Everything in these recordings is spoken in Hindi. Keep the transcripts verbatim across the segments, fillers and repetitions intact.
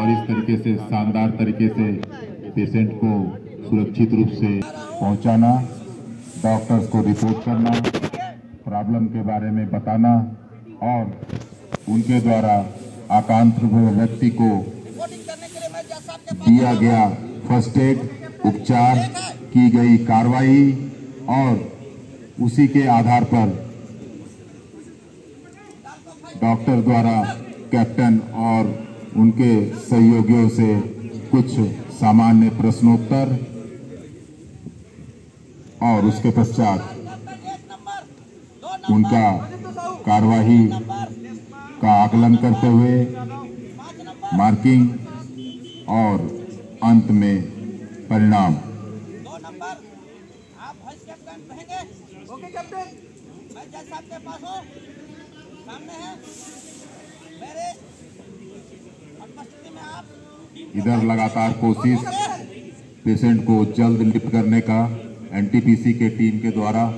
और इस तरीके से शानदार तरीके से पेशेंट को सुरक्षित रूप से पहुंचाना, डॉक्टर्स को रिपोर्ट करना, प्रॉब्लम के बारे में बताना और उनके द्वारा आक्रांत व्यक्ति को दिया गया फर्स्ट एड, उपचार, की गई कार्रवाई और उसी के आधार पर डॉक्टर द्वारा कैप्टन और उनके सहयोगियों से कुछ सामान्य प्रश्नोत्तर और उसके पश्चात उनका कार्यवाही का आकलन करते हुए मार्किंग और अंत में परिणाम। दो नंबर आप वाइस कैप्टन रहेंगे। ओके कैप्टन, मैं जज साहब के पास हूँ, सामने है मेरे उपस्थिति में आप। इधर लगातार कोशिश पेशेंट को जल्द लिफ्ट करने का एनटीपीसी के टीम के द्वारा।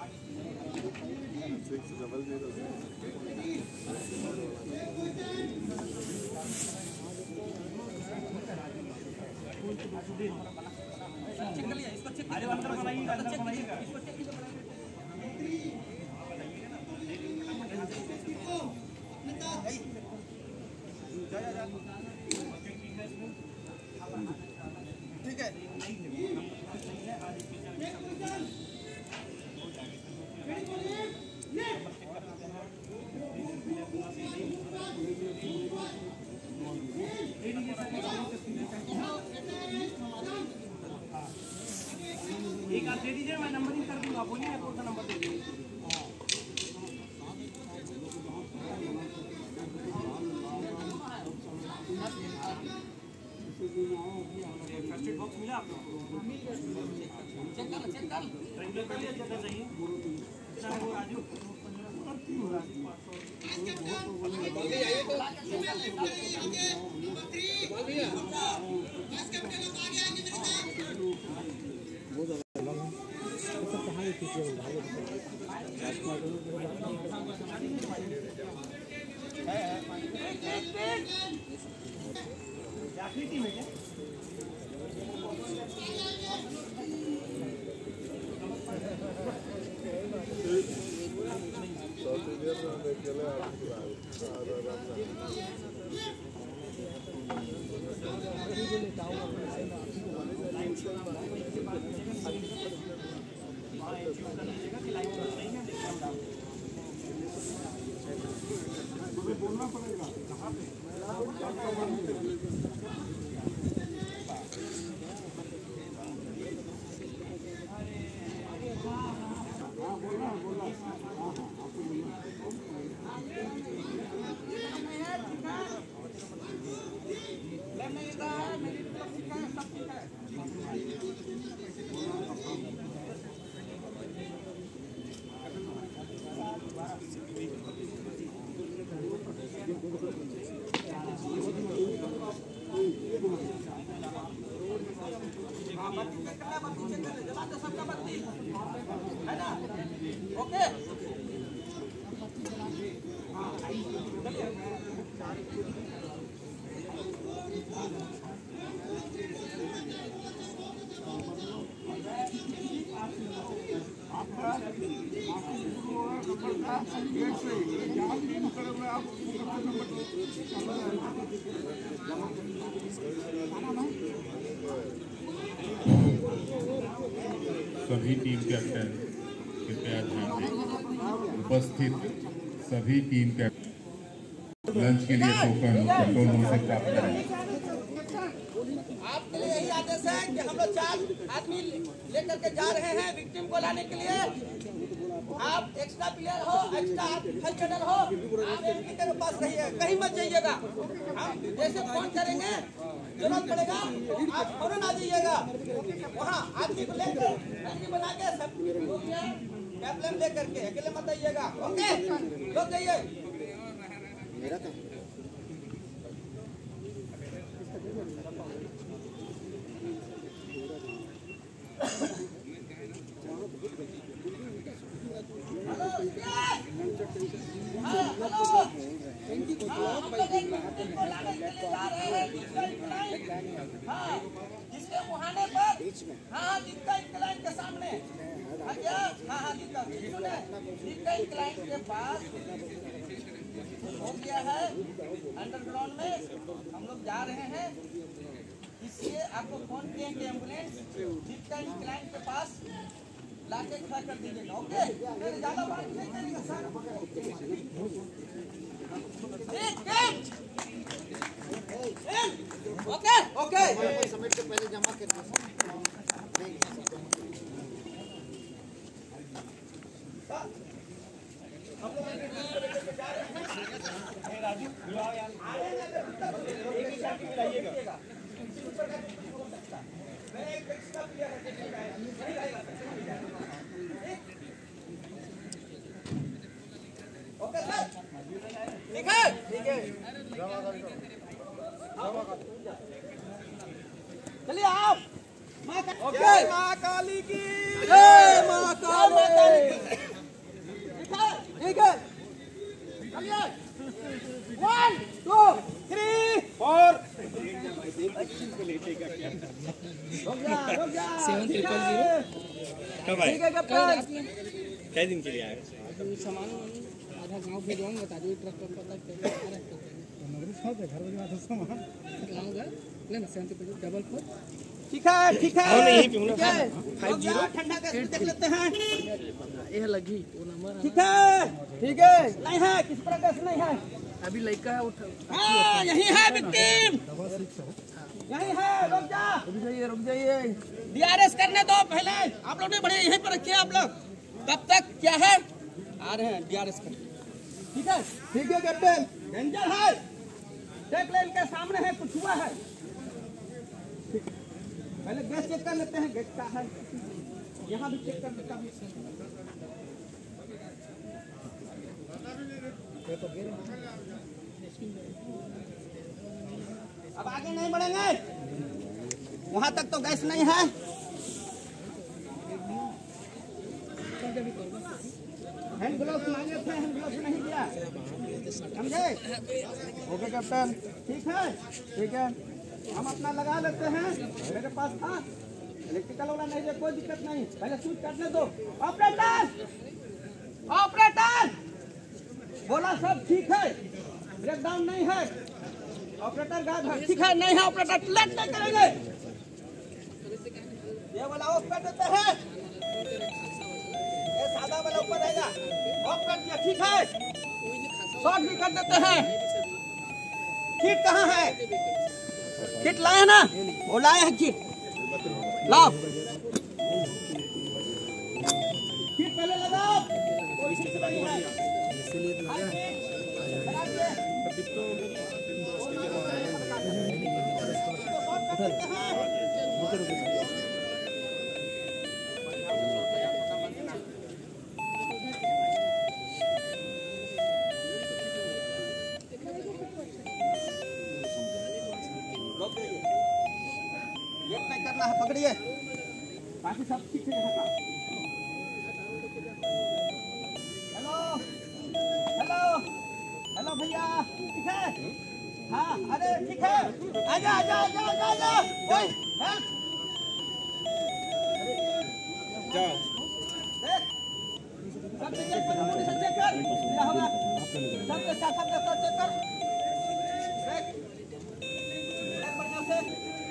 ठीक है। एक आप दे दीजिए, मैं नंबरिंग कर दूंगा। बोलिए कौन सा नंबर दे दीजिए। फर्स्ट एड बॉक्स मिला आपको? चेक कर चेक कर रेगुलर कर लिया कितना चाहिए? कितना है वो राजू? टीम है क्या? बोलना पड़ेगा कहाँ पे? ओके सभी टीम कैप्टन कृपया ध्यान दें। उपस्थित सभी टीम कैप्टन लंच के लिए टोकन कंट्रोल रूम से प्राप्त करें। आपके लिए यही आदेश है कि हम लोग चार आदमी लेकर के जा रहे हैं विक्टिम को लाने के लिए। आप एक्स्ट्रा प्लेयर हो, एक्स्ट्रा फंक्शनर हो, आप एमपी के पास रहिए, कहीं मत जाइएगा। हम जैसे फोन करेंगे जरूरत पड़ेगा आप फौरन आ जाइएगा। वहाँ आदमी को लेकर आदमी बना के सब कैप्टन लेकर के अकेले मत आइएगा। ओके लोग जाइए। जिसके मुहाने पर हाँ जिसका क्लाइंट के सामने हाँ हाँ जिसका जिसका क्लाइंट के पास हो गया है अंडरग्राउंड में हम लोग जा रहे हैं। इसलिए आपको फोन किए कि एम्बुलेंस जिसका क्लाइंट के पास लाके खड़ा कर दीजिएगा। ओके ज्यादा बात नहीं करेगा सर। ओके ओके समेट के पहले जमा कर ओके सर ठीक है ठीक है चलिए आप ओके माँ काली की जय माँ काली। कब आए? ठीक है कप्तान। कई दिन के लिए आए? सामान आधा गांव भेजवाऊंगा, बता दो ट्रक पर पता गाँव का लेना शांति पे डबल फोर। ठीक है ठीक है हाँ, नहीं, क्यों ना? ठीक है। फाइव रुक जीरो। जाओ, ठंडा करके देख लेते हैं। ये लगी वो नंबर ठीक है ठीक है नहीं है किस प्रकार से नहीं है। अभी लड़का है उठ हाँ यही है विक्टिम यही है। रुक जा रुक जाइए रुक जाइए डीआरएस करने दो पहले। आप लोग ने बड़े यहीं पर रखिए आप लोग। तब तक क्या है आ रहे हैं डीआरएस करने। ठीक है ठीक है कैप्टन। डेंजर है देख ले इनके सामने है कुछ हुआ है। ठीक है। पहले गैस चेक कर लेते हैं गैस का है यहाँ भी चेक कर लेता हूँ। अब आगे नहीं बढ़ेंगे वहां तक तो गैस नहीं है। हैंड ग्लोव्स मांगे थे हैंड ग्लोव्स नहीं दिया समझे। ओके कैप्टन ठीक है ठीक है हम अपना लगा लेते हैं। मेरे पास था इलेक्ट्रिकल वाला नहीं दे कोई दिक्कत नहीं। पहले स्विच काटने दो। ऑपरेटर ऑपरेटर बोला सब ठीक है ब्रेकडाउन नहीं है। ऑपरेटर गायब है। ठीक है नहीं है ऑपरेटर लेट नहीं करेंगे। ये वाला ऑफ कर देते हैं ये सादा वाला ऊपर रहेगा ऑफ कर दिया। ठीक है शॉर्ट भी कर देते हैं। किट कहाँ है? किट लाए ना वो लाए हैं किट लाओ। किट पहले लगाओ कोई किट नहीं है इसीलिए तो लगा लेट नहीं करना है। पकड़िए बाकी सब ठीक है। हेलो हेलो हेलो भैया ठीक है। हाँ अरे ठीक है आजा आजा आजा आजा आजा ओए हेल्प जाओ। देख सब चेक कर मुझे सब चेक कर क्या होगा सब के साथ सब सब चेक कर देख देख बढ़िया से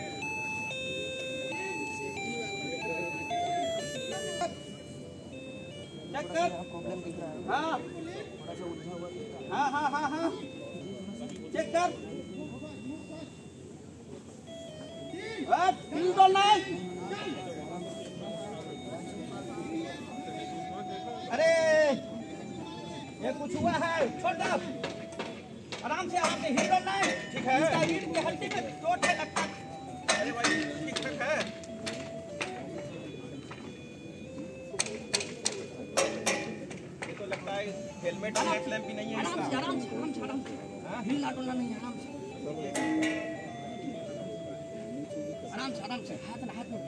चेक कर। हाँ हाँ हाँ हाँ हाँ चेक कर। तीन तो नहीं अरे ये कुछ हुआ है छोड़ दो आराम से आराम से हीरो नहीं। ठीक है इसका रीढ़ की हड्डी में चोट है लगता है। अरे भाई ठीक ठाक है। ये तो लगता है हेलमेट और हेड लैम्प भी नहीं है आराम इसका। से आराम से आराम से आराम से हिलना डुलना नहीं है। आराम से आराम से आराम से हाथ में हाथ में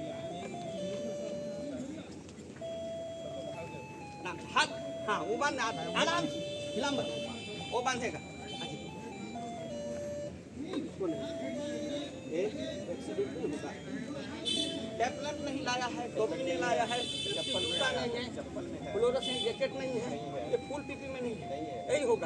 ना हाथ हाँ वो बांध आराम से हिला मत वो बांधेगा। टैबलेट नहीं लाया है टोपी नहीं लाया है चप्पल जूता नहीं है फ्लोरोसेंट जैकेट नहीं है ये फुल पीपी में नहीं है यही होगा।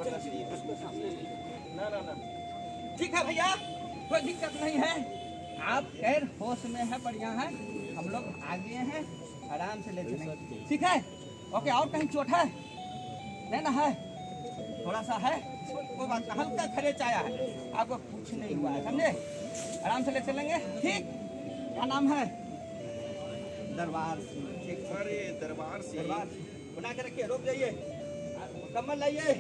ना ना ना ठीक है भैया कोई दिक्कत नहीं है। आप खैर होश में है बढ़िया है। हम लोग आगे हैं आराम से ले चलेंगे। ठीक है ओके और कहीं चोट है नहीं ना है थोड़ा सा है कोई बात नहीं हल्का खरेच आया है आपको कुछ नहीं हुआ है समझे। आराम से ले चलेंगे। ठीक क्या नाम है? दरबार सिंह। अरे दरबार से दरबार बना के रखिए। रुक जाइए कमल लाइए।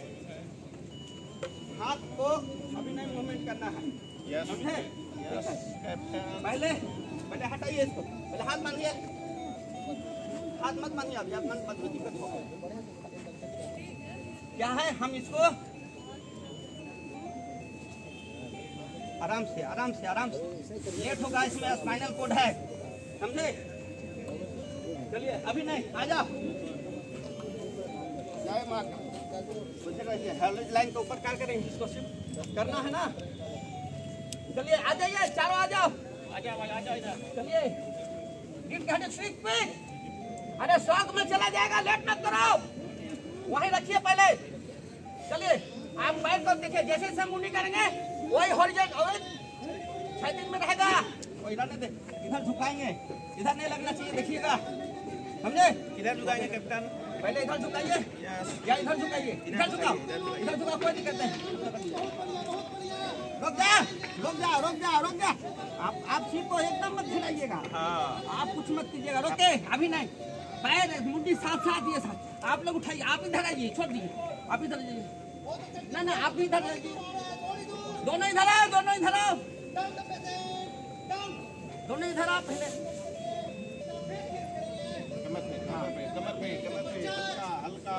हाथ को अभी नहीं मूवमेंट करना है समझे। पहले पहले हटाइए इसको पहले हाथ बांधिए। हाथ मत बांधिए अभी हाथ मत बांधिए दिक्कत होगा। क्या है हम इसको आराम से आराम से आराम से लेट होगा इसमें स्पाइनल कोड है समझे। चलिए अभी नहीं आ जाओ। जय मां हेलमेट लाइन के ऊपर क्या करेंगे इसको सिर्फ करना है ना। चलिए आ जाइए चारों आ जाओ आ जाओ आ जाओ इधर। चलिए गिट घाटे स्विच पे अरे शौक में चला जाएगा, लेट मत करो, वहीं रखिए पहले। चलिए आप बैठ कर देखिए, जैसे जैसे मुंडी करेंगे वही हॉरिजॉन्टल छह दिन में रहेगा। इधर दे, इधर झुकाएंगे, इधर नहीं लगना चाहिए, देखिएगा, समझे? इधर झुकाएंगे कैप्टन, पहले इधर झुकाइए या इधर झुकाइए, इधर झुकाओ, इधर झुकाओ, कोई दिक्कत नहीं। रुक जा, रुक जा, रुक जा, रुक जा। आप आप सीट को एकदम मत हिलाइएगा, आप कुछ मत कीजिएगा। रुके, अभी नहीं, पैर मुंडी साथ साथ ये साथ, आप लोग उठाइए, आप इधर आइए, छोड़ दीजिए, आप इधर जाइए, ना ना आप भी इधर आइए, दोनों इधर आओ, दोनों इधर आओ, दोनों इधर आओ पहले। कमर पे कमर पे कमर पे हल्का हल्का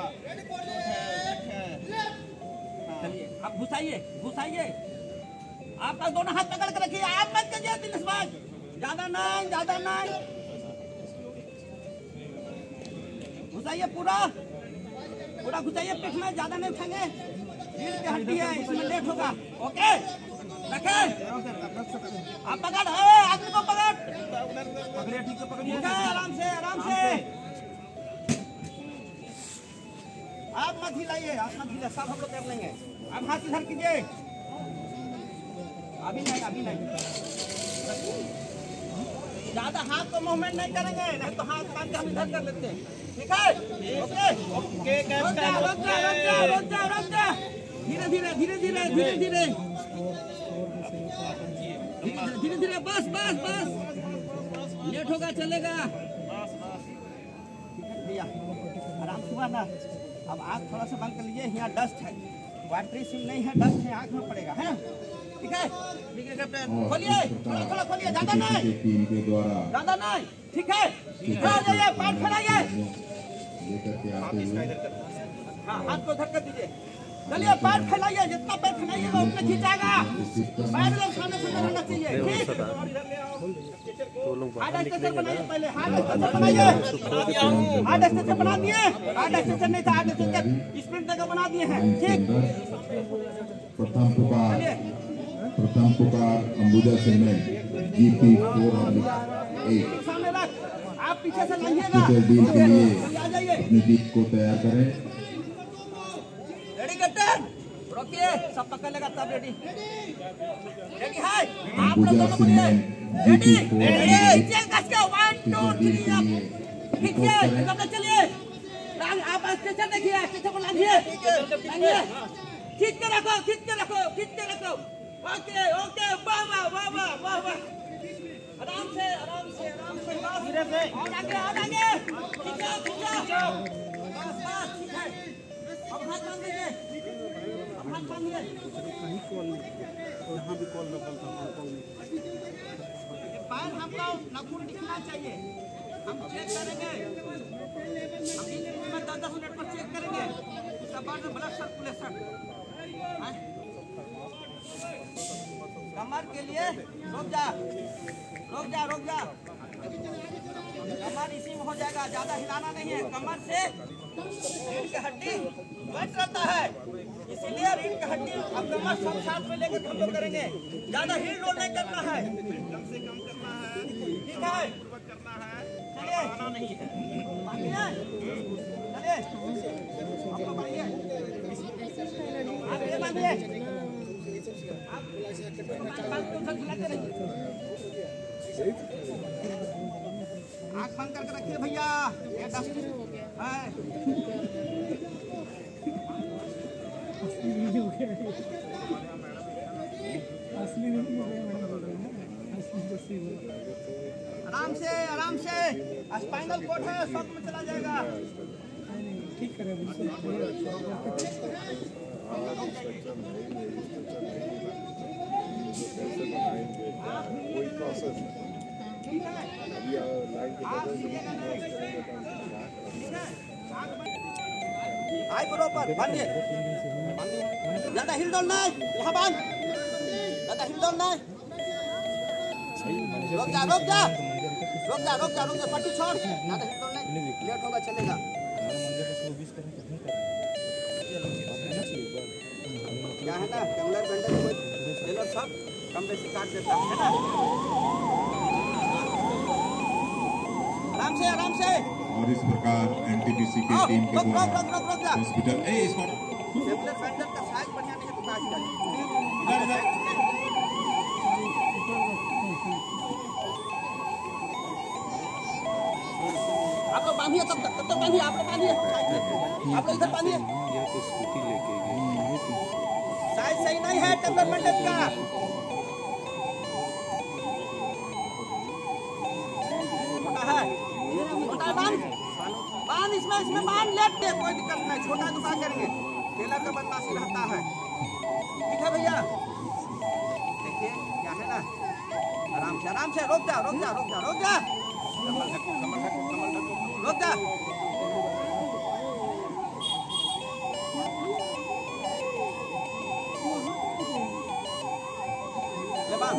चलिए आप घुसाइए, घुसाइए, आपका दोनों हाथ पकड़ के रखिए, आप मत कीजिए दिलसबाज, ज्यादा नहीं, ज्यादा नहीं, घुसाइए पूरा पूरा घुसाइए, पीठ में ज्यादा नहीं उठाएंगे, रीढ़ की हड्डी है, इसमें लेट होगा। ओके रखे, आप पकड़, आदमी को पकड़, पकड़िए, ठीक से पकड़िए, आराम से, आराम से, आप मत हिलाइए, आप मत हिलाइए, सब हम लोग कर लेंगे। आप हाथ इधर कीजिए, अभी नहीं, अभी नहीं, ज्यादा हाथ को मूवमेंट नहीं करेंगे, नहीं तो हाथ बांध के हम इधर कर लेते हैं, ठीक है? ओके ओके, रुक जा, रुक जा, रुक जा, रुक जा, रुक जा, धीरे धीरे धीरे धीरे धीरे धीरे धीरे धीरे, बस बस बस, लेट होगा चलेगा। भैया आराम से हुआ ना, अब आँख थोड़ा सा बंद कर लीजिए, यहाँ डस्ट है, वाटरी सिम नहीं है, डस्ट है, आँख में पड़ेगा, है ठीक है? ठीक है कैप्टन, खोलिए, थोड़ा थोड़ा खोलिए, ज्यादा नहीं, ज्यादा नहीं, ठीक है? आ जाइए, पैर फैलाइए, हाँ हाथ को धक्का दीजिए, चलिए पैर फैलाइए, जितना पैर फैलाइएगा उतना खींचाएगा, पैर लोग सामने से रहना चाहिए, ठीक? हार्ड स्ट्रेचर बनाइए पहले, हार्ड स्ट्रेचर बनाइए, हार्ड स्ट्रेचर बना दिए, हार्ड स्ट्रेचर नहीं था, हार्ड स्ट्रेचर स्प्रिंट देकर बना दिए हैं, ठीक? प्रथम पुकार प्रथम पुकार Ambuja cement GP four eight सामने रख, आप पीछे से लाइएगा, डील के लिए आ जाइए, अपनी टीम को तैयार करें। रेडी कैप्टन, रोकिए, सब पकड़ लेगा तब रेडी, रेडी है, आप लोग दोनों बोलिए, रेडी, रेडी, चल कस के, वन टू थ्री, आप खींचिए, एकदम से चलिए, आप स्टेशन देखिए, स्टेशन को लाइए, लाइए, खींच के रखो, खींच के रखो, खींच के रखो, ओके ओके, वाह वाह वाह वाह वाह वाह, आराम से आराम से आराम से, धीरे से, और आगे और आगे, खींचो खींचो, बस बस, ठीक है, अब हाथ बांध दीजिए, अब हाथ बांधिए, यहाँ भी कॉल रखा था, पैर हमको नाखून दिखना चाहिए, हम चेक करेंगे, हम एक मिनट में दस दस मिनट पर चेक करेंगे, उसके बाद में ब्लड सर्कुलेशन, कमर के लिए रुक जा, रुक जा, रुक जा, कमर इसी में हो जाएगा, ज्यादा हिलाना नहीं है, कमर से रीढ़ की हड्डी वेट रहता है, इसीलिए रीढ़ की हड्डी अब कमर सब साथ में लेकर हम लोग करेंगे, ज्यादा हीट रोल नहीं करना है, कम से कम करना है, ठीक है? चलिए, चलिए, आप लोग बढ़िए, आप ये बांधिए, आँख बंद करके रखिए भैया, ये डस्ट है, आराम से आराम से, स्पाइनल कोड है, शॉक में चला जाएगा, ठीक है? कोई प्रोसेस आई बरोबर बांधिए, ज्यादा हिल डोल नहीं, यहाँ बांध, ज्यादा हिल डोल नहीं, रुक जा रुक जा रुक जा रुक जा रुक जा, पट्टी छोड़, ज्यादा हिल डोल नहीं, लेट होगा चलेगा, क्या है ना, कैमलर बैंडेज ये लोग सब कम बेसी काट देता है ना, आराम से आराम से, और इस प्रकार एनटीपीसी के टीम के द्वारा हॉस्पिटल ए इस पर टेबलेट बैंडल का साइज बढ़िया नहीं है तो काट जाए इधर इधर आप लोग बांधिए तब तक तब तक बांधिए आप लोग बांधिए आप लोग इधर बांधिए साइज सही नहीं है टेबलेट बैंडल का छोटा है छोटा बांध बांध इसमें इसमें बांध लेट दे कोई दिक्कत नहीं छोटा तो क्या करेंगे टेलर का बदमाशी रहता है ठीक है भैया देखिए क्या है ना आराम से आराम से रोक जा रोक जा रोक जा रोक जा रोक जा ले बांध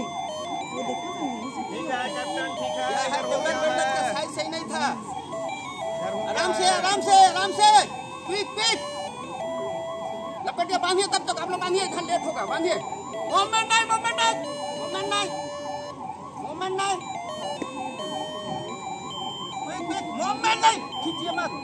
ठीक है कैप्टन ठीक है यह है टेबलेट बैंडल का साइज सही नहीं था आराम से आराम से आराम से क्विक क्विक लपेटिए बांधिए तब तक आप लोग बांधिए इधर लेट होगा बांधिए मूवमेंट नहीं मूवमेंट नहीं मूवमेंट नहीं मूवमेंट नहीं क्विक क्विक मूवमेंट नहीं खींचिए मत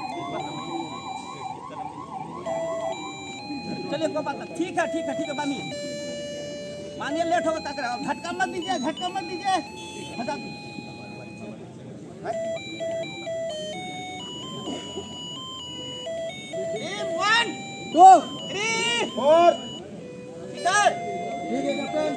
चलिए कोई बात नहीं ठीक है ठीक है ठीक है बांधिए बांधिए लेट होगा तक झटका मत दीजिए झटका मत दीजिए हटा वन टू थ्री फोर इधर ठीक है कैप्टन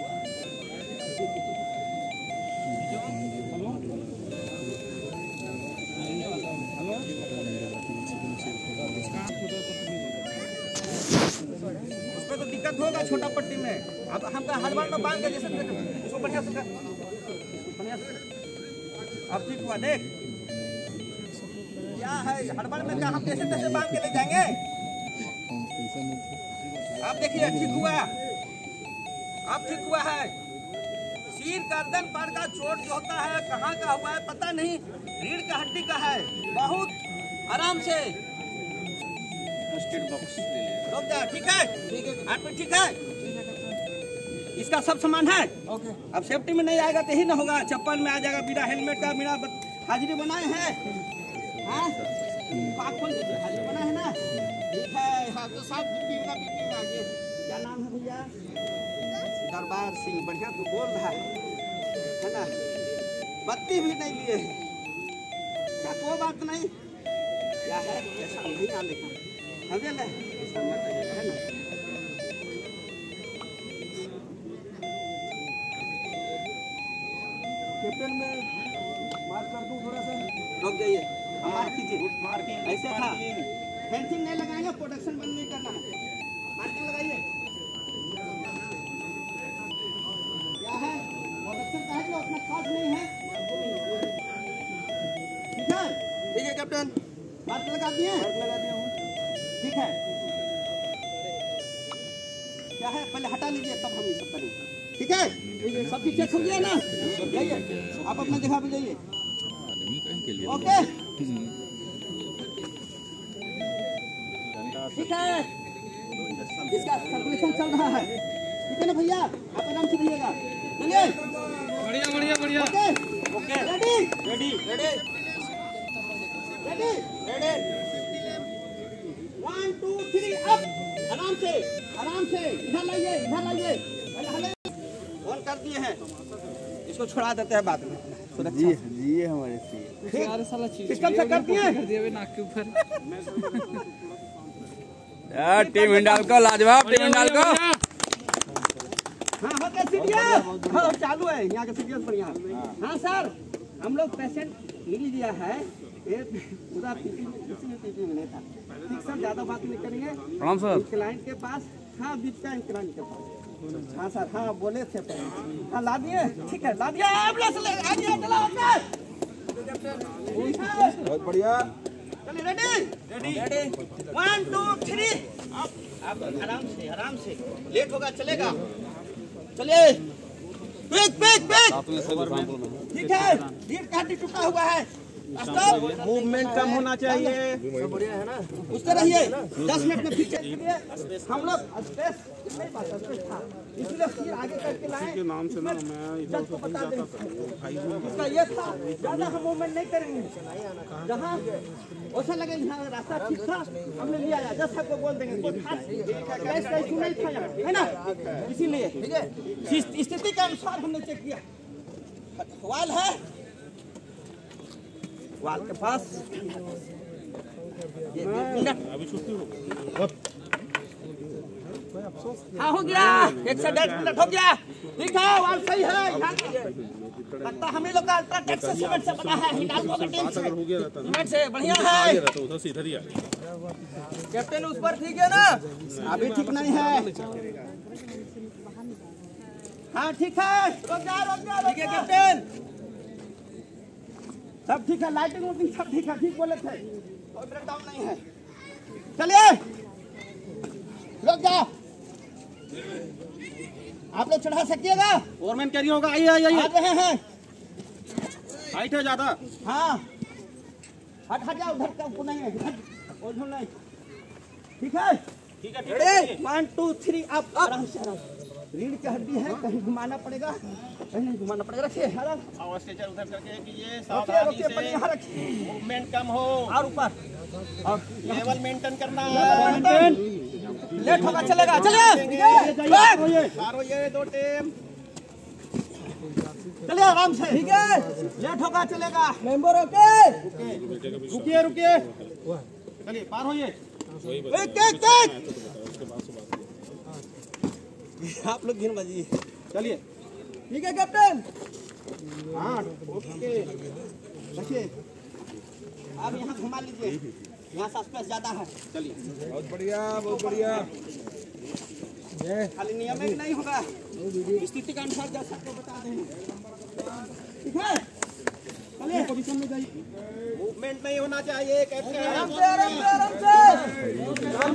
उसमें तो दिक्कत होगा छोटा पट्टी में अब हमका हड़बड़ में बांध के जैसे इसको बढ़िया से कर बढ़िया से अब ठीक हुआ देख क्या है हड़बड़ में क्या हम जैसे तैसे बांध के ले जाएंगे आप देखिए ठीक हुआ अब ठीक हुआ है सिर गर्दन पर का चोट जो होता है कहाँ का हुआ है पता नहीं रीढ़ का हड्डी का है बहुत आराम से रुक जा ठीक है ठीक है आदमी ठीक है इसका सब सामान है ओके अब सेफ्टी में नहीं आएगा तो ही ना होगा चप्पल में आ जाएगा बिना हेलमेट का बिना हाजिरी बनाए हैं हाँ पाक खोल दीजिए हाजिरी बनाए है ना ठीक है हाँ तो साथ बीपी बीपी में आगे क्या नाम है भैया दरबार सिंह बढ़िया तो बोल रहा है है ना बत्ती भी नहीं लिए क्या कोई बात नहीं क्या है ऐसा नहीं आने का हमें ना ऐसा मत आइएगा, है ना कैप्टन में मार्क कर दूं थोड़ा सा रुक जाइए मार्क कीजिए मार्किंग ऐसे था फेंसिंग नहीं लगाएंगे प्रोटेक्शन बंद नहीं करना है मार्किंग लगाइए क्या है प्रोटेक्शन का है कि उतना खास नहीं है ठीक है ठीक है कैप्टन मार्क लगा दिए मार्क लगा दिया हूँ ठीक है क्या है पहले हटा लीजिए तब हम ये सब करेंगे ठीक है सब चीज चेक हो गया ना जाइए आप अपना जगह पे जाइए ओके ठीक है इसका सर्कुलेशन चल रहा है ठीक है ना भैया आप आराम से रहिएगा चलिए बढ़िया बढ़िया बढ़िया okay okay ready ready ready ready ready one two three up आराम से आराम से इधर लाइए इधर लाइए पहले हले ऑन कर दिए हैं इसको छोड़ा देते हैं बाद में जी जी हमारे से यार साला सिस्टम से कर दिए कर दिए नाक के ऊपर यार टीम हिंडाल को लाजवाब टीम हिंडाल को हाँ होते सीरियस हाँ चालू है यहाँ का सीरियस बढ़िया हाँ सर हम लोग पेशेंट मिल लिया है ये पूरा पीपी में किसी में पीपी में नहीं था ठीक सर ज्यादा बात नहीं करेंगे प्रणाम सर क्लाइंट के पास हाँ बीच का क्लाइंट के पास हाँ सर हाँ बोले थे हाँ ला दिए ठीक है ला दिया एम्बुलेंस ले आ गया चलो अंदर ठीक है बहुत बढ़िया चलिए ready ready ready one two three आप आप आराम से आराम से लेट होगा चलेगा चलिए पिक पिक पिक ठीक है रीढ़ का हड्डी टूटा हुआ है स्टॉप। मूवमेंट कम होना चाहिए। उस तरह रहिए, दस मिनट में फिर चेक करिए। हम लोग स्पेस नहीं बात स्पेस था, इसलिए फिर आगे करके लाए। के नाम से ना मैं इधर उधर नहीं जाता था। इसका ये था, ज्यादा हम मूवमेंट नहीं करेंगे। जहाँ ऐसा लगे यहाँ रास्ता ठीक था, हमने लिया आया, जस्ट आपको बोल देंगे कोई खास ऐसा इशू नहीं था यहाँ, है ना? इसीलिए ठीक है, स्थिति के अनुसार हमने चेक किया। वाल है, वाल के पास ये अभी छुट्टी हो। हाँ हो गया, एक से डेढ़ मिनट हो गया। ठीक है, वाल सही है। लगता हमें लोग का अल्ट्राटेक से सीमेंट से बना है, हिंडाल्को का टीम से सीमेंट से बढ़िया है। उधर से इधर ही आ कैप्टन उस पर ठीक है ना? अभी ठीक नहीं है। हाँ ठीक है, रुक जा रुक जा। ठीक है कैप्टन, सब ठीक है, लाइटिंग वाइटिंग सब ठीक है। ठीक बोले थे, कोई ब्रेक डाउन नहीं है। चलिए रुक जाओ, आप लोग चढ़ा सकिएगा। गवर्नमेंट कैरी होगा। आइए आइए आइए, आ रहे हैं। हाइट है ज्यादा। हाँ हट हट जाओ, उधर का ऊपर नहीं है, उधर नहीं। ठीक है ठीक है ठीक है। वन टू थ्री अप, आराम से आराम। रीढ़ की हड्डी है, कहीं घुमाना पड़ेगा, कहीं नहीं घुमाना पड़ेगा। रखिए आराम, और स्ट्रेचर उधर करके कीजिए, रखिए सावधानी रखिए, पहले से। यहाँ रखिए मूवमेंट कम हो और ऊपर और लेवल मेंटेन करना लेवल है। लेट होगा चलेगा। चलिए पार होइए दो टीम। चलिए आराम से, ठीक है, लेट होगा चलेगा। मेंबर ओके, रुकिए रुकिए, चलिए पार होइए। एक एक एक आप लोग गिन बजिए। चलिए ठीक है कैप्टन। हाँ ओके। रखिए, आप यहाँ घुमा लीजिए, यहाँ से स्पेस ज्यादा है। चलिए बहुत बढ़िया बहुत बढ़िया। खाली नियमित नहीं होगा, स्थिति के अनुसार जैसा आपको बता देंगे। ठीक है, चलिए पोजीशन में जाइए। मूवमेंट नहीं होना चाहिए कैप्टन। आराम से आराम से आराम से।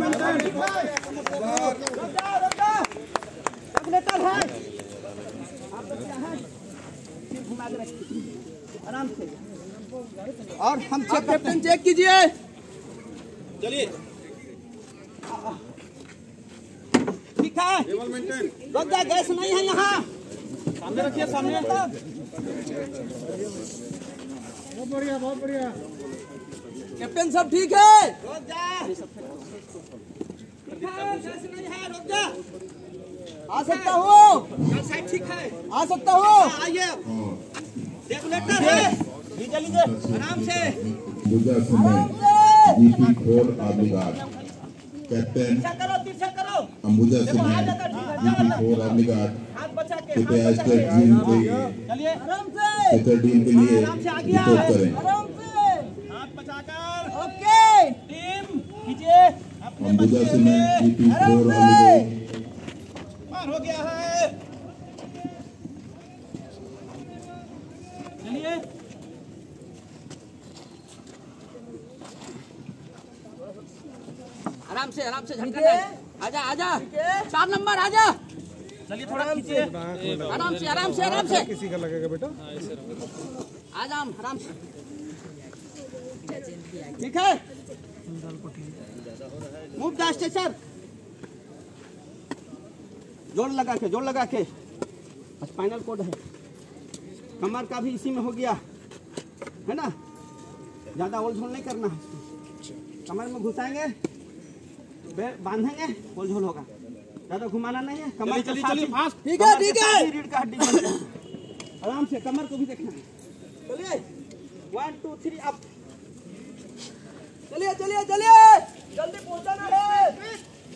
रुक जाओ रुक जाओ, कैलकुलेटर है आप लोग क्या है, फिर घुमा के रखिए आराम से। और हम चेक कैप्टन चेक कीजिए। चलिए ठीक है, लेवल मेंटेन। रुक जा, गैस नहीं है यहाँ। सामने रखिए, सामने। बहुत बढ़िया बहुत बढ़िया कैप्टन, सब ठीक है। रुक जा, ठीक है, गैस नहीं है, रुक जा। आ सकता हूँ, साइड ठीक है, आ सकता हूँ। आइए, रेगुलेटर है, लीजिए लीजिए आराम से। अंबुजा सीमेंट जीपी फोर ऑब्लिगाट कैप्टन तिरछा करो तिरछा करो। अंबुजा सीमेंट जीपी फोर ऑब्लिगाट हाथ बचा के, कृपया हाथ बचा स्टेट के। टीम के लिए चलिए आराम से, स्टेट टीम के लिए आराम से आ गया। रिपोर्ट करें। आराम से, हाथ बचाकर। ओके टीम कीजिए। अंबुजा सीमेंट जीपी आराम फोर से। ऑब्लिगाट पार हो गया है। चलिए आराम से आराम से झटका है। आजा आजा, चार नंबर आजा। चलिए थोड़ा खींचिए। आराम से आराम से आराम से। किसी का लगेगा बेटा। आजा आराम से, ठीक है। मूव द स्ट्रेचर, जोड़ लगा के जोड़ लगा के। स्पाइनल कोड है, कमर का भी इसी में हो गया है ना, ज्यादा ओलझोल नहीं करना है। कमर में घुसाएंगे, बांधेंगे, ओलझोल होगा, ज्यादा घुमाना नहीं है। कमर चलिए चलिए फास्ट। ठीक है ठीक है, रीढ़ का हड्डी बन गया। आराम से, कमर को भी देखना है। चलिए वन टू थ्री अप, चलिए चलिए चलिए, जल्दी पहुंचाना है।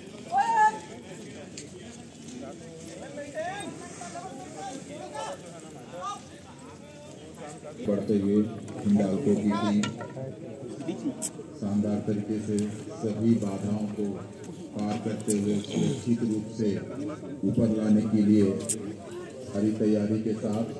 बढ़ते हुए हिंडाल्को की टीम शानदार तरीके से सभी बाधाओं को पार करते हुए सुरक्षित रूप से ऊपर लाने के लिए हरी तैयारी के साथ।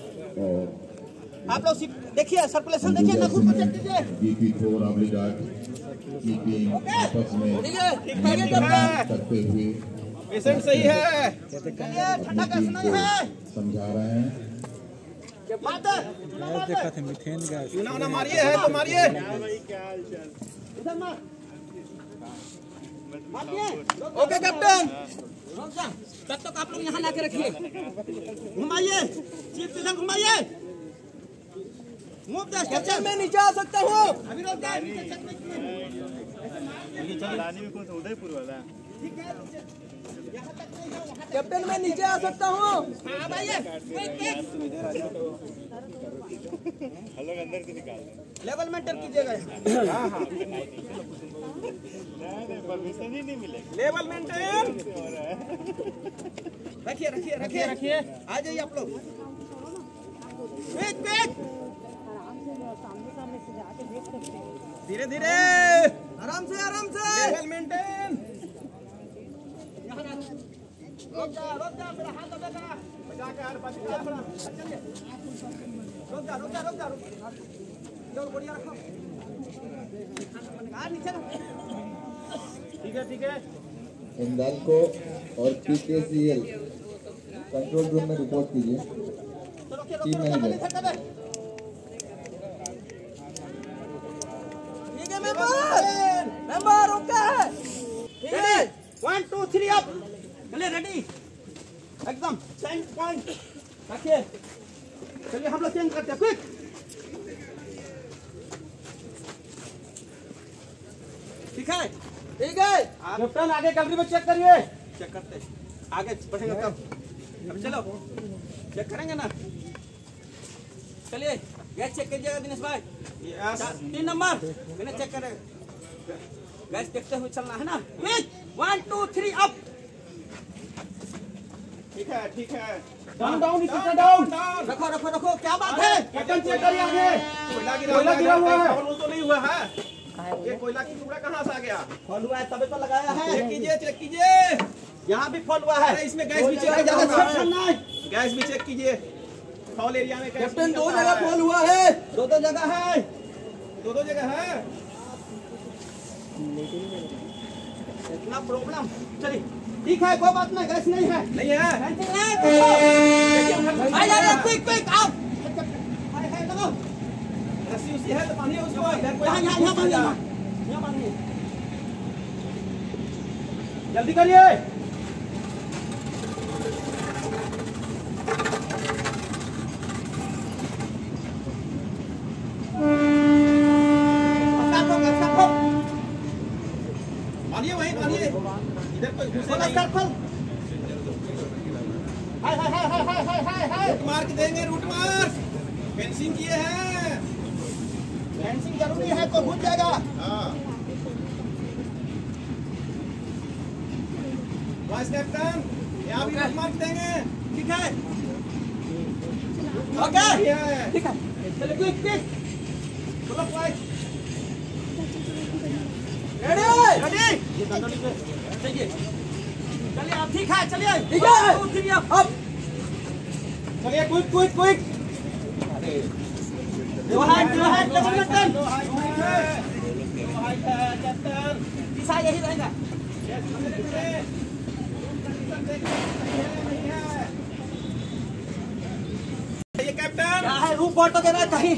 और आप लोग देखिए, सर्कुलेशन देखिए, नखून को चेक कीजिए। जीपी फोर ऑब्लिगाट की टीम आपस में ठीक है, ठीक है, करते हुए पेशेंट सही है। चलिए, ठंडा टीम कैसे नहीं को है। समझा रहे हैं। बात है देखा था मीथेन गैस चूना ना मारिए है तो मारिए। इधर मार मारिए। ओके कैप्टन रुक जा, तब तक आप लोग यहाँ लाके रखिए। घुमाइए, सीट इधर घुमाइए। मूव द कैप्टन मैं नीचे आ सकता हूँ। अभी रुक जा, नीचे चलने के लिए। चलानी में कौन सा उदयपुर वाला? ठीक है, नीचे यहाँ तक नहीं है, वहाँ कैप्टन मैं नीचे आ सकता हूँ। हाँ भाई, क्विक क्विक अंदर से निकाल लेवल मेंटेन कीजिएगा। परमिशन ही नहीं मिले। लेवल मेंटेन रखिए रखिए रखिए रखिए। आ जाइए आप लोग। क्विक क्विक धीरे धीरे आराम से आराम से। Level maintain. रुक जा रुक जा, मेरा हाथ दबेगा। बचा के यार, बच जा थोड़ा। चलिए रुक जा रुक जा रुक जा रुक जा, बढ़िया रखो। हाँ नीचे रखो। ठीक है ठीक है। हिंदाल्को और पीकेसीएल कंट्रोल रूम में रिपोर्ट कीजिए। तो रोकिए टीम रोकिए मैनेजर। रोकिए दबे। ठीक है मेंबर मेंबर ओके ठीक है। One two three up. चलिए रेडी एकदम सेंट पॉइंट रखिए। चलिए हम लोग चेंज करते हैं क्विक। ठीक है ठीक है कैप्टन आगे गैलरी में चेक करिए। चेक करते आगे बढ़ेंगे तब। अब चलो चेक करेंगे ना। चलिए गैस चेक कीजिएगा दिनेश भाई। तीन नंबर मैंने चेक करेगा। गैस देखते हुए चलना है ना। Quick one two three up. ठीक है ठीक है। डाउन डाउन नीचे डाउन। रखो रखो रखो। क्या बात है कैप्टन चेक करिए आगे। कोयला गिरा हुआ है। तो नहीं हुआ है ये कोयला की टुकड़ा कहाँ से आ गया? फॉल हुआ है तभी तो लगाया है। चेक कीजिए चेक कीजिए। यहाँ भी फॉल हुआ है। इसमें गैस भी चेक कीजिए। गैस भी चेक कीजिए। फॉल एरिया में कैप्टन दो जगह फॉल हुआ है। दो दो जगह है। दो दो जगह है। इतना प्रॉब्लम। चलिए ठीक है कोई बात नहीं। गैस नहीं है नहीं है। क्विक क्विक आओ। रस्सी उसी है तो पानी उसको यहाँ यहाँ यहाँ पानी यहाँ पानी। जल्दी करिए। पानी वहीं पानी इधर कोई घुसे नहीं। Hi hi hi hi hi hi hi hi. Route mark देंगे रूट मार्क। फेंसिंग किए हैं। फेंसिंग जरूरी है तो घुस जाएगा। वाइस कैप्टन यहाँ भी रूट मार्क देंगे। ठीक है ओके ठीक है। चलिए क्विक क्विक चलो वाइस रेडी रेडी। चलिए चलिए आप ठीक है। चलिए ठीक है अब चलिए क्विक क्विक क्विक। दो हाथ दो हाथ लेवल मेंटेन। दिशा यही रहेगा। ये कैप्टन क्या है? रूप बोल्ट वगैरह कहीं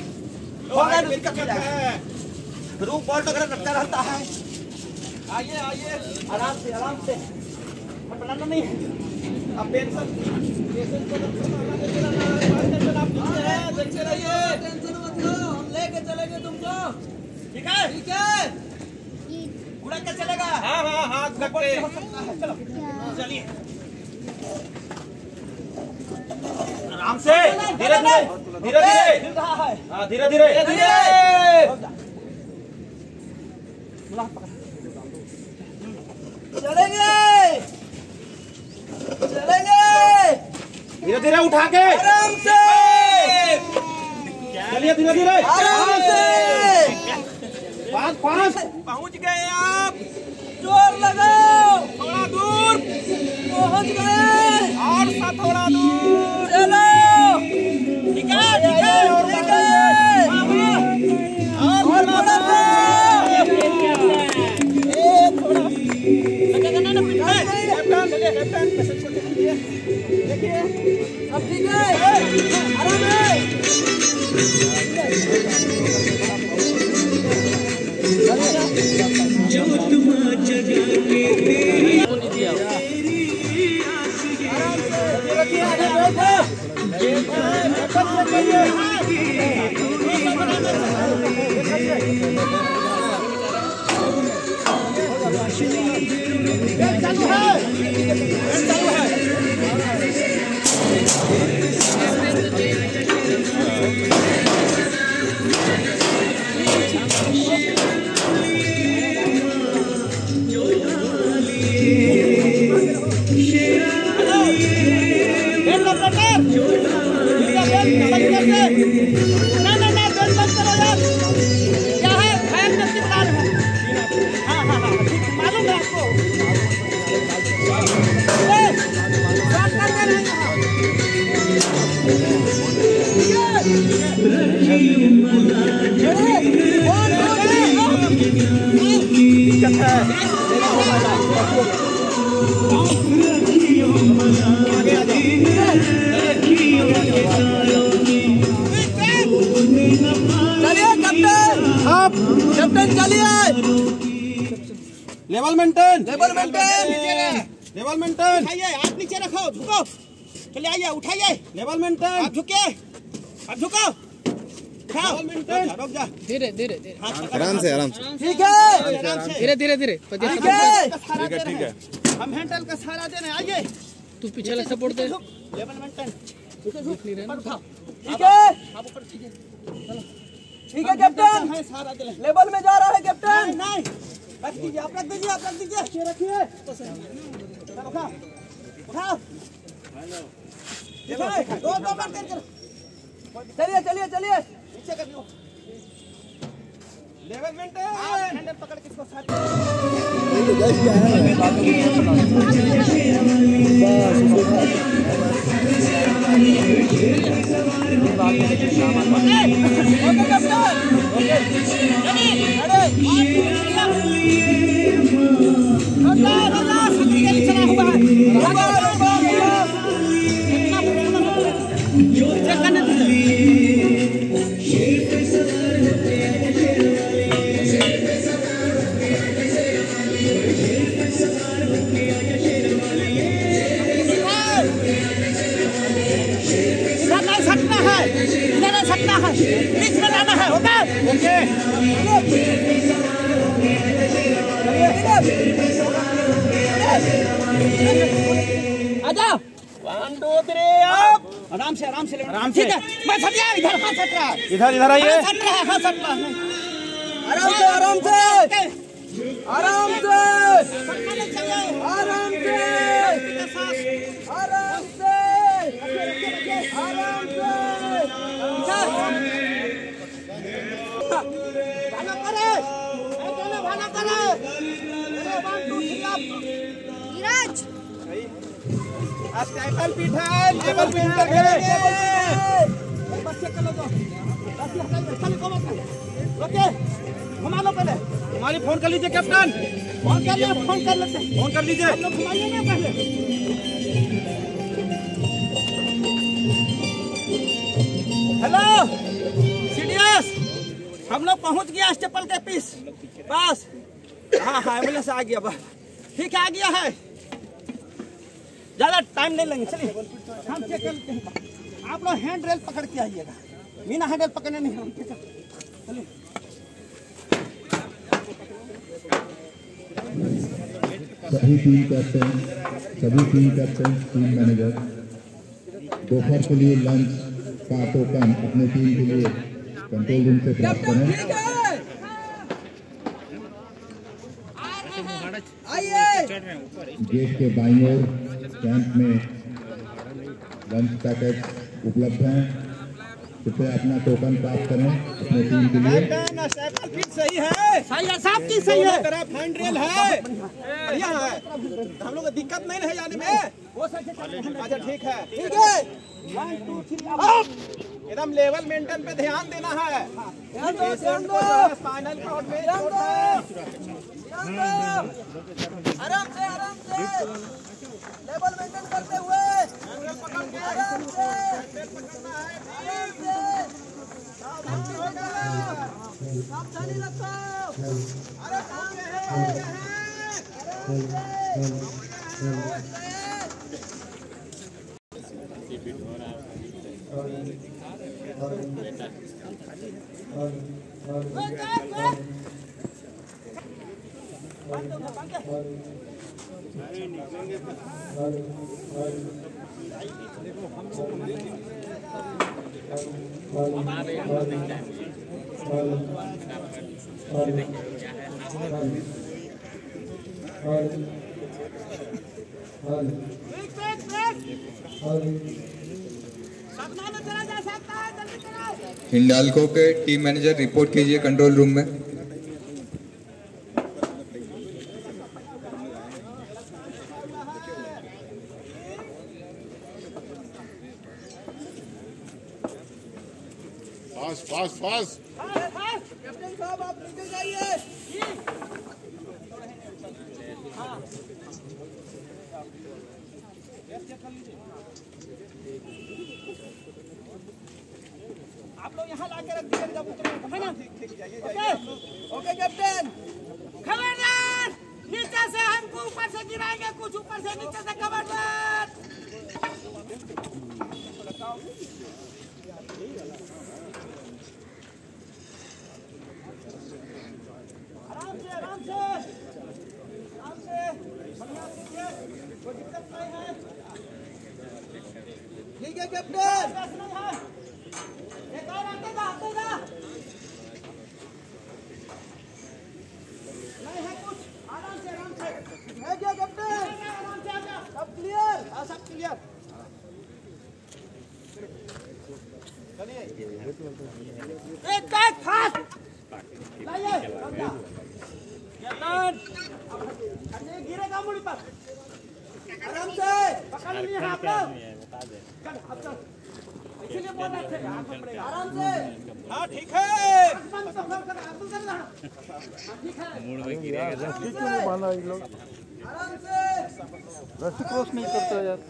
रूप बोल्ट वगैरह रखता रहता है। आइए आइए आराम से आराम से बनाना नहीं है। अब टेंशन देखते रहिए। टेंशन मत लो हम लेके चलेंगे तुमको। ठीक है ठीक है उड़ा के चलेगा। हाँ हाँ हाँ चलो चलिए आराम से धीरे धीरे धीरे धीरे हाँ धीरे धीरे धीरे। चलेंगे चलेंगे धीरे धीरे उठा के आराम से चलिए धीरे धीरे आराम से। पाँच पाँच पहुंच गए आप। जोर लगाओ। थोड़ा दूर पहुंच गए और सा थोड़ा दूर। चलो ठीक है ठीक है ठीक है और बड़ा देखिए अब ठीक है आराम है। Level maintain, level maintain, level maintain. उठाइए, हाथ नीचे रखो, झुको। चलिए आइए, उठाइए, लेवल मेंटेन। आप झुके, आप झुको। Level maintain. रुक जा। धीरे धीरे धीरे आराम से आराम से ठीक है, आराम से। धीरे धीरे धीरे ठीक है, ठीक है। हम हैंडल का सहारा दे रहे हैं। आइए, तू पीछे लग सपोर्ट दे। Level maintain. ठीक है, नहीं रहना। उठाओ। ठीक है, आप ऊपर। ठीक है, चलो। ठीक है कैप्टन, है सहारा दे। लेवल में जा रहा है कैप्टन। नहीं, रख दीजिए, आप रख दीजिए, आप रख दीजिए, रखिए। उठा, उठा। दो दो बार कर। चलिए चलिए चलिए, नीचे कर लो। Level maintain. हैंडल पकड़ के इसको साथ। आराम से आराम से आराम से। ठीक है, मैं सट गया। इधर हाथ सट रहा है, इधर इधर आइए। सट रहा है, हाथ सट रहा है। आराम से आराम से आराम से आराम से आराम से आराम से। भाना करे, दोनों भाना करे। One two three up. Neeraj stable पीठ है, स्टेबल पीठ करे। बच्चे चलो दो, चल को मत ओके। घुमा लो पहले। हमारी फोन कर लीजिए कैप्टन। फोन कर लीजिए, फोन कर लेते हैं। फोन कर लीजिए। हम लोग घुमाइए ना पहले। हेलो सीडीएस, हम लोग पहुंच गया स्टेपल के पीस बस। हाँ हाँ, एम्बुलेंस आ गया बस। ठीक है, आ गया है। ज्यादा टाइम नहीं लेंगे, चलिए हम चेक कर लेते हैं। आप लोग हैंड रेल पकड़ के आइएगा, बिना हैंड रेल पकड़ने नहीं। हम चलिए सभी टीम कैप्टन, सभी टीम कैप्टन, टीम मैनेजर दोपहर के लिए लंच का टोकन अपने टीम के लिए कंट्रोल रूम से प्राप्त करें। गेट के बाईं ओर कैंप में लंच पैकेट उपलब्ध हैं। कृपया अपना टोकन प्राप्त करें अपने टीम के लिए। सही है, सही है, सब चीज सही है। तरफ हैंड रेल है, बढ़िया है। हम लोग को दिक्कत नहीं है जाने में। वो अच्छा ठीक है, ठीक है। वन टू थ्री एकदम लेवल मेंटेन पे ध्यान देना है। ध्यान दो, स्पाइनल कॉर्ड में ध्यान दो। आराम से आराम से लेवल मेंटेन करते हुए आराम से पकड़ना है। आराम से सावधानी रखो। अरे कहाँ गए हैं? हिंडाल्को के टीम मैनेजर रिपोर्ट कीजिए कंट्रोल रूम में। फास्ट फास्ट फास्ट कैप्टन साहब आप नीचे जाइए। आप लोग यहाँ लाके रख दीजिए जब उतरेंगे, है ना? Okay okay captain. खबरदार, नीचे से हमको ऊपर से गिराएंगे, कुछ ऊपर से नीचे से खबरदार। आराम से आराम से आराम से बढ़िया कीजिए, कोई दिक्कत नहीं है। ठीक है कैप्टन। एक और आते जा आते जा। नहीं है कुछ, आराम से आराम से है क्या कैप्टन? आराम से आजा, सब क्लियर? हाँ सब क्लियर। चलिए एक बैग फास्ट लाइए। कैप्टन गिरेगा मुड़ी पर, आराम से पकड़ लिए आप लोग। चल अब चल, इसीलिए बोल रहे थे आराम से। हाँ ठीक है, ठीक है मूड में गिरेगा। ठीक है बांधा ये लोग, आराम से रस्सी क्रॉस नहीं करता यार।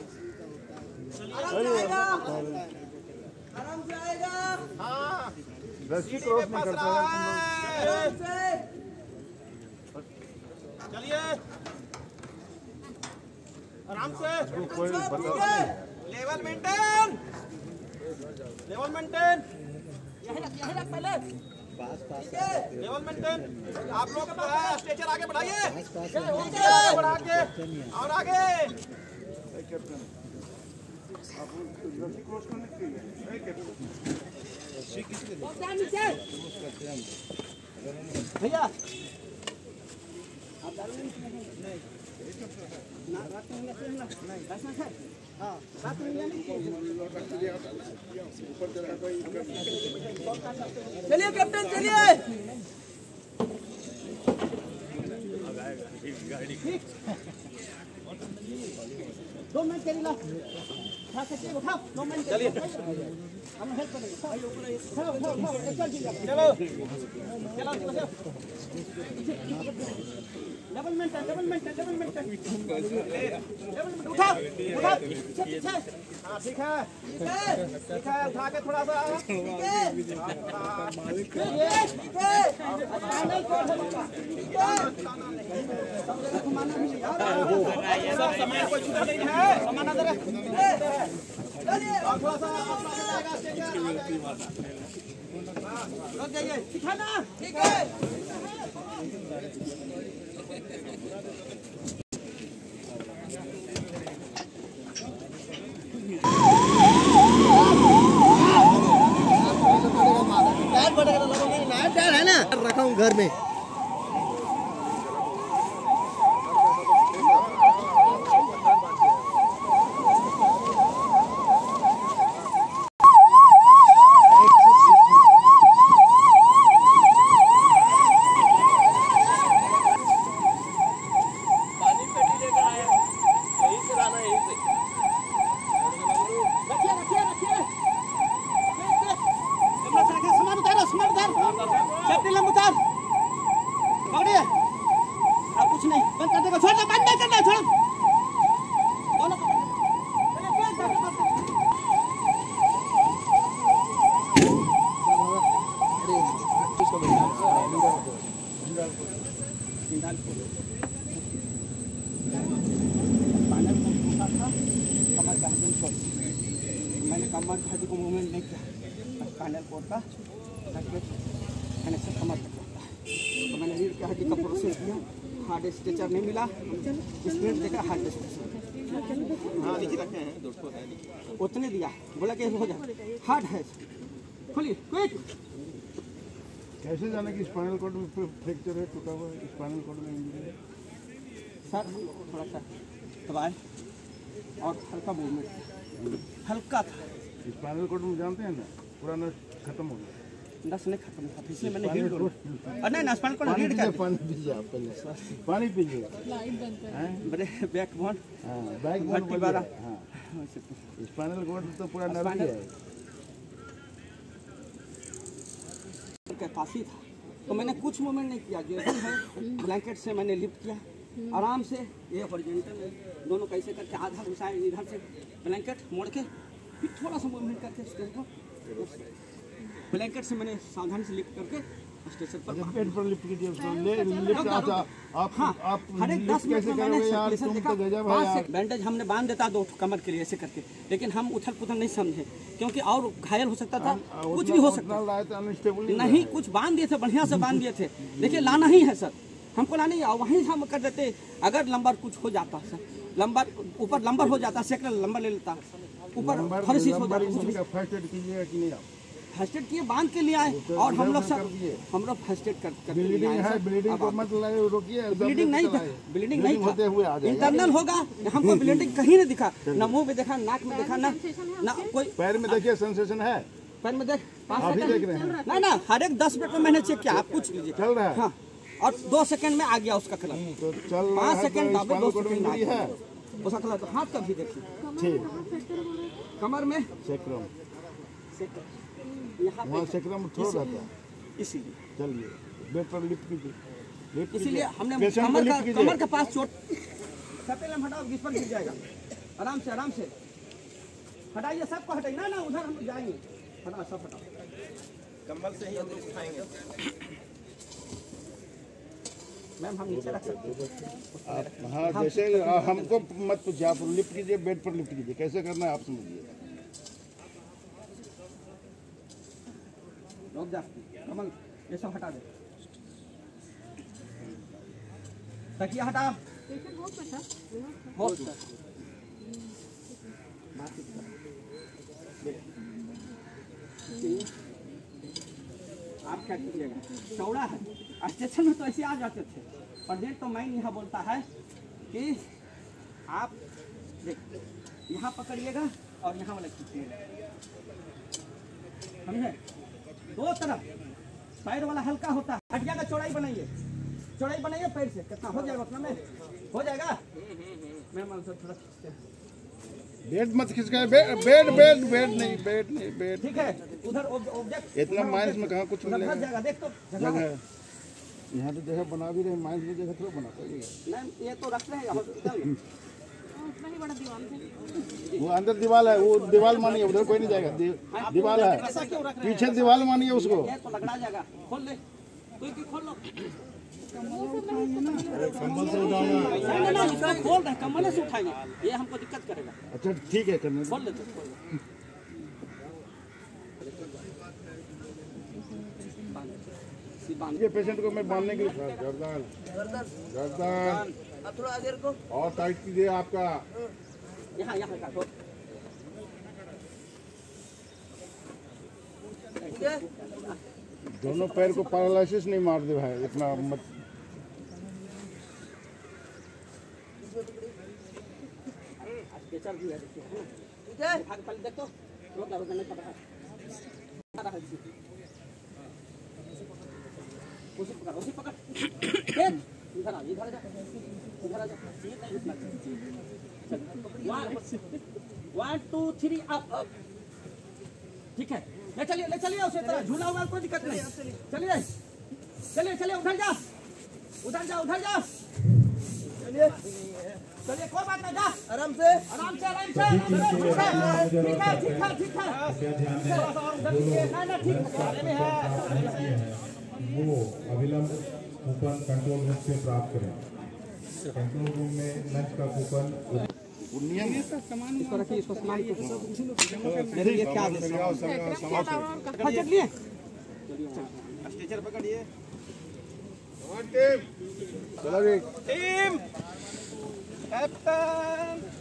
आराम से आएगा, हाँ रस्सी क्रॉस नहीं करता यार। आराम से चलिए, आराम से कोई बता लेवल मेंटेन, लेवल मेंटेन। यही रख यही रख पहले, ठीक है लेवल मेंटेन। आप लोग स्ट्रेचर आगे बढ़ाइए, आगे बढ़ा के और आगे। भैया आप दारू नहीं ना रात में नहीं लाइसेंस है? हाँ रात में नहीं। चलिए कैप्टन चलिए। दो मिनट के लिए ला उठा सकते हो, उठाओ दो मिनट चलिए हम हेल्प करेंगे। उठाओ उठाओ उठाओ चल चलो चलो double minute double minute double minute double उठाओ उठाओ पीछे। हाँ ठीक है ठीक है ठीक है, उठा के थोड़ा सा ठीक है ठीक है ठीक है। नहीं कोड होगा ठीक है, सब जगह घुमाना भी यार, सब सामान कोई छूटा नहीं है, सामान अंदर है। चलिए और थोड़ा सा आएगा स्टेशन रुक जाइए, ठीक है ना? ठीक है है ना, रखा हूँ घर में। कमर हड्डी को मूवमेंट नहीं किया, स्पाइनल कोड का कनेक्शन कमर तक रहता है। तो मैंने रीढ़ की हड्डी का प्रोसेस किया, हार्ड स्ट्रेचर नहीं मिला, स्प्रिंट देखा हार्ड स्ट्रेचर उतने दिया, बोला कि हो जाए हार्ड है। खोलिए क्विक। कैसे जाने कि स्पाइनल कॉर्ड में फ्रैक्चर है, टूटा हुआ है, स्पाइनल कॉर्ड में इंजरी है? सर हम लोग थोड़ा सा दबाए और हल्का मूवमेंट, हल्का था। स्पाइनल कॉर्ड में जानते हैं ना, पूरा नस खत्म हो गया, नस नहीं खत्म था, इसलिए मैंने हील डोल अरे नहीं स्पाइनल कॉर्ड रीड कर पानी पीजिए आप पहले, पानी पीजिए। बड़े बैक बोन हाँ बैक बोन हड्डी बारह हाँ स्पाइनल कॉर्ड तो पूरा नर्व है। के पास ही था, तो मैंने कुछ मूवमेंट नहीं किया, जैसे है ब्लैंकेट से मैंने लिफ्ट किया आराम से, ये हॉरिजॉन्टल दोनों कैसे करके आधा घुसाए इधर से ब्लैंकेट मोड़ के, फिर थोड़ा सा मूवमेंट करके स्टेज को ब्लैंकेट से मैंने सावधानी से लिफ्ट करके स्टेशन पर पेट पर लिफ्ट कीजिए उसको, ले लिफ्ट अच्छा आप हाँ, आप हर एक दस मिनट कैसे में मैंने करोगे यार, सर्कुलेशन तुम देखा। तो गजब है पाँच यार। से बैंडेज हमने बांध देता दो कमर के लिए ऐसे करके, लेकिन हम उथल पुथल नहीं समझे क्योंकि और घायल हो सकता था, कुछ भी हो सकता था। नहीं कुछ बांध दिए थे, बढ़िया से बांध दिए थे। देखिए लाना ही है सर, हमको लाना ही, वहीं हम कर देते। अगर लंबर कुछ हो जाता सर, लंबर ऊपर लंबर हो जाता, सेकंड लंबर ले लेता, ऊपर फर्सिस हो जाता। फर्स्ट एड कीजिएगा कि नहीं आप? फर्स्ट एड किए, बांध के लिए आए और हम लोग सब हम लोग फर्स्ट एड कर कर ब्लीडिंग है, ब्लीडिंग को मत लाइए, रोकिए। ब्लीडिंग नहीं था, ब्लीडिंग नहीं होते हुए आ जाएगा, इंटरनल होगा। हमको ब्लीडिंग कहीं नहीं दिखा, ना मुंह में देखा, नाक में देखा, ना ना कोई पैर में देखिए सेंसेशन है, पैर में देख अभी देख रहे हैं ना ना हर एक दस मिनट में मैंने चेक किया, आप पूछ लीजिए। चल रहा है हाँ, और दो सेकंड में आ गया उसका कलर, तो चल रहा पाँच है सेकंड तो दाबे, दो सेकंड में आ है गया उसका कलर। तो हाथ का भी देखिए, ठीक कमर में सेक्रम, यहाँ वहाँ पे सेक्रम थोड़ा रहता है, इसीलिए चलिए बेड पर लिफ्ट कीजिए, लिफ्ट इसीलिए हमने पेशेंट को कमर का लिफ्ट कीजिए। कमर के पास चोट सपेल हम हटाओ, इस पर गिर जाएगा। आराम से आराम से हटाइए, सबको हटाइए, ना ना उधर हम जाएंगे, हटाओ सब हटाओ, कम्बल से ही हम उठाएंगे। मैम हम नीचे रख सकते हैं आप हाँ जैसे आ, हमको मत पूछिए, आप लिफ्ट कीजिए, बेड पर लिफ्ट कीजिए, कैसे करना है आप समझिए। रोक जा कमल, ये सब हटा दे, तकिया हटा, बहुत आप क्या कीजिएगा, चौड़ा है, स्टेशन में तो ऐसे आ जाते थे, प्रेजेंट तो मैं यहाँ बोलता है कि आप देख यहाँ पकड़िएगा और यहाँ वाला खींचिएगा, समझे, दो तरफ। पैर वाला हल्का होता है, हटिया का चौड़ाई बनाइए, चौड़ाई बनाइए पैर से, कितना हो जाएगा उतना में हो जाएगा। मैं मान थोड़ा खींचते हैं, बेड मत खिसकाए, बेड बेड बेड बेड नहीं, बेड नहीं, बेड ठीक है। उधर ऑब्जेक्ट इतना माइनस में कहाँ कुछ मिलेगा, जाएगा, देख तो जगह है यहाँ तो जगह बना भी रहे, माइनस में जगह थोड़ा बना पाइएगा। नहीं ये तो रख रहे हैं हॉस्पिटल, वो अंदर दीवार है, वो दीवार मानिए, उधर कोई नहीं जाएगा, दी, दीवार है, ऐसा क्यों रख रहे हैं? पीछे दीवार मानिए उसको। ये तो लगड़ा जाएगा, खोल ले, कोई की खोल लो, कंबल से उठाना। नहीं नहीं इसको खोल रहे, कमरे से उठाएंगे, ये हमको दिक्कत करेगा। अच्छा ठीक है, करने दो। खोल लेते खोल ले। ये पेशेंट को मैं बांधने के लिए गर्दन गर्दन थोड़ा आगे रखो, और टाइट कीजिए आपका, यहाँ यहाँ काटो, दोनों पैर को पैरालिसिस नहीं मार दे भाई, इतना मत। स्ट्रेचर भी है, देखिए है ना, ठीक है, भाग पहले देख तो, रोक रोक नहीं पकड़ा, पकड़ा है, उसी पकड़ उसी पकड़, देख इधर आ, इधर आ जा, इधर आ जा, वन टू थ्री अप, ठीक है, ले चलिए ले चलिए उसे तरह, झूला हुआ कोई दिक्कत नहीं, चलिए चलिए चलिए, उधर जा उधर जा उधर जा, चलिए चलिए कोई बात नहीं, जा आराम से आराम से आराम से ठीक है ठीक है ठीक है ठीक है, थोड़ा सा और उधर लीजिए, ना ना ठीक है, बारे में है वो अविलंब कूपन कंट्रोल रूम से प्राप्त करें। कंट्रोल रूम में लंच का कूपन वो नियम है। इसको रखिए, इसको सामान मेरे लिए क्या दे हाँ चलिए स्ट्रेचर पकड़िए। चलो रे टीम कैप्टन